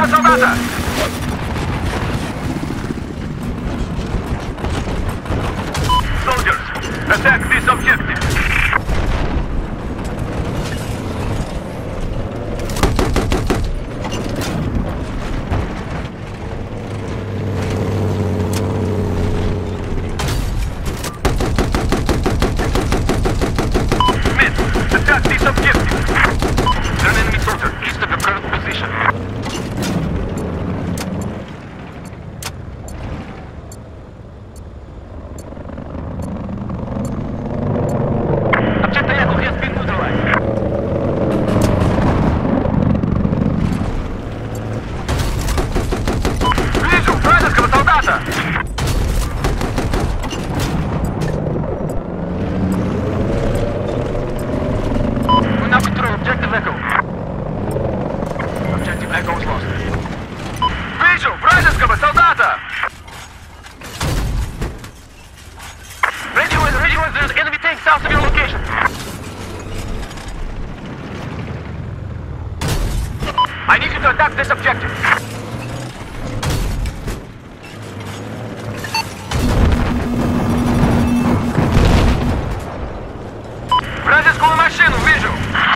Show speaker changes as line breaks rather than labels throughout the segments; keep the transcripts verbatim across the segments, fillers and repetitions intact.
солдата! Soldiers, attack this objective! I need you to attack this objective. Вражескую машину вижу.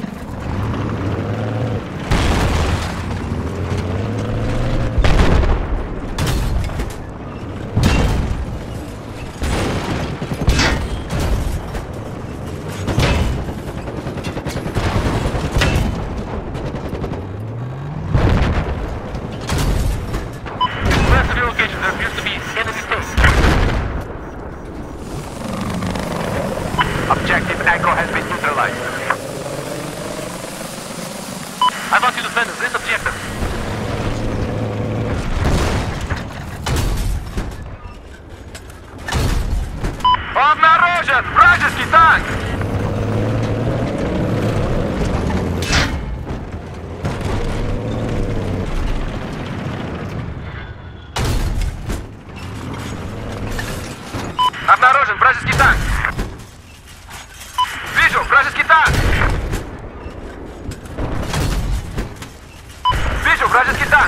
Objective Echo has been neutralized. I want you to defend this objective. Обнаружен вражеский танк! Обнаружен вражеский танк! Вижу вражеский танк! Вижу вражеский танк!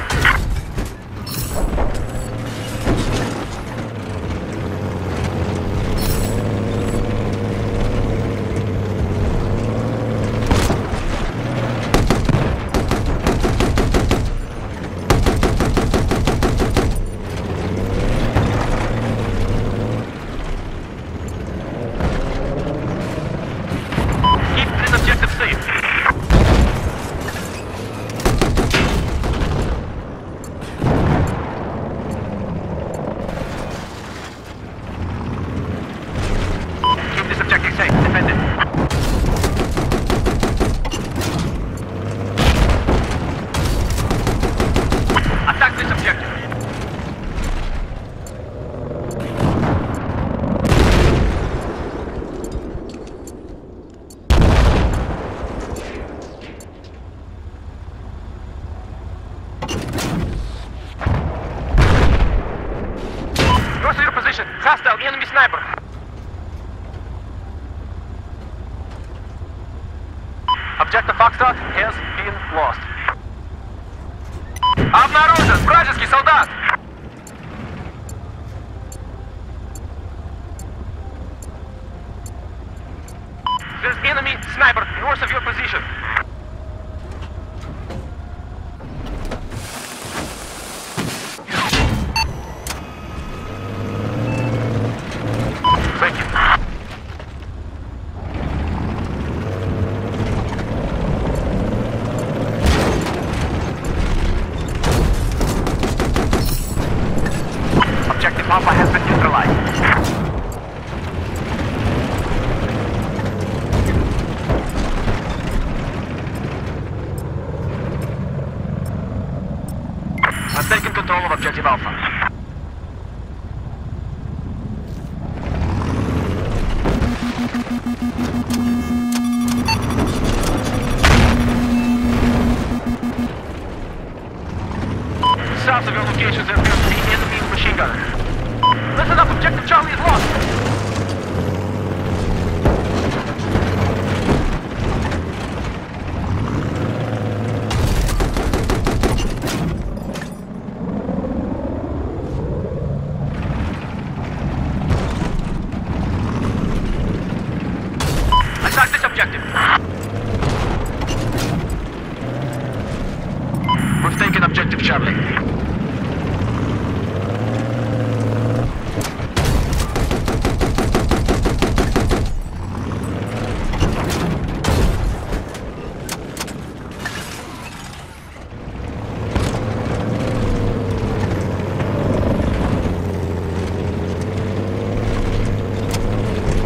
Hostile enemy sniper. Objective Foxtrot has been lost. Обнаружен вражеский солдат! There's enemy sniper north of your position. Alpha has been neutralized. I've taken control of Objective Alpha. South of your location, there appears to be enemy machine gunner. Listen up, Objective Charlie is lost! Attack this objective. We've taken objective Charlie.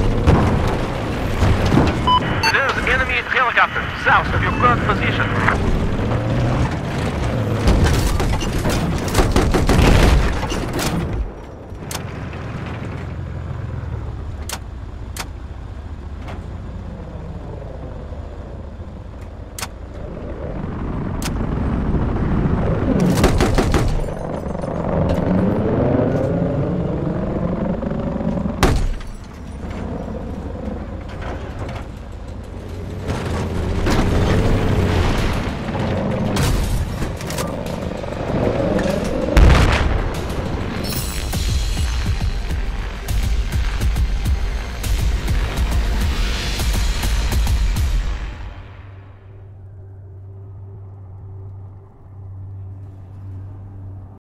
There's enemy helicopter south of your current position.